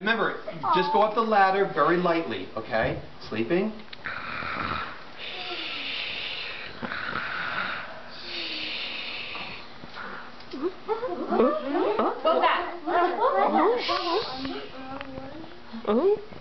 Remember, just go up the ladder very lightly, okay? Sleeping? What was that?